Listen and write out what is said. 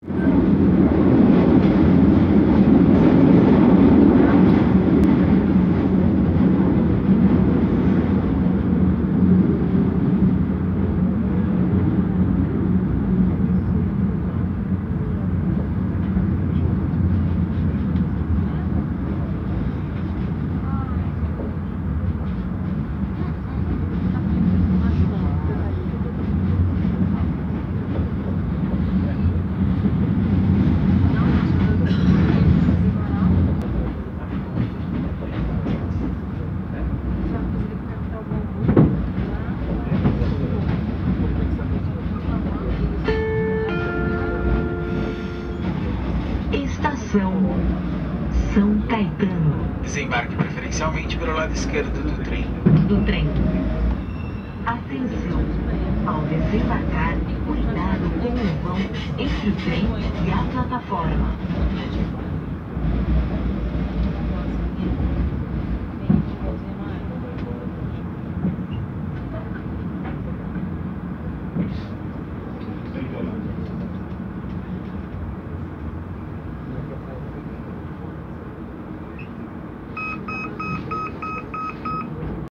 Estação São Caetano. Desembarque preferencialmente pelo lado esquerdo do trem. Atenção! Ao desembarcar, cuidado com o vão entre o trem e a plataforma.